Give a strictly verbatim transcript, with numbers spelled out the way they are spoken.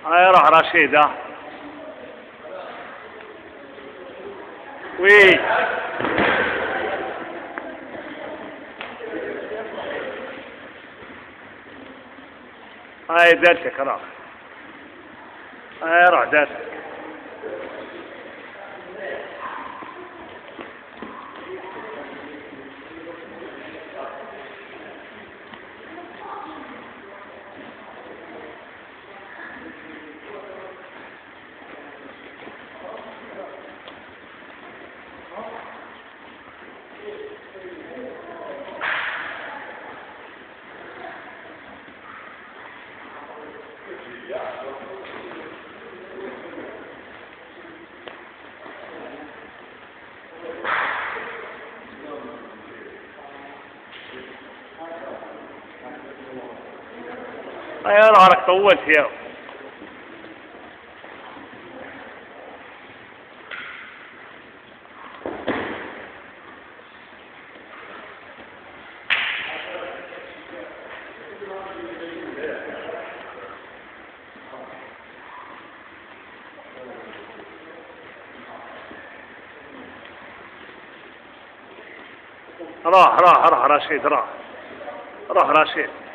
هاي روح رشيد ها. وي هاي دلتك روح. هاي روح دلتك. هاي روح طولت يا روح روح روح رشيد روح روح رشيد.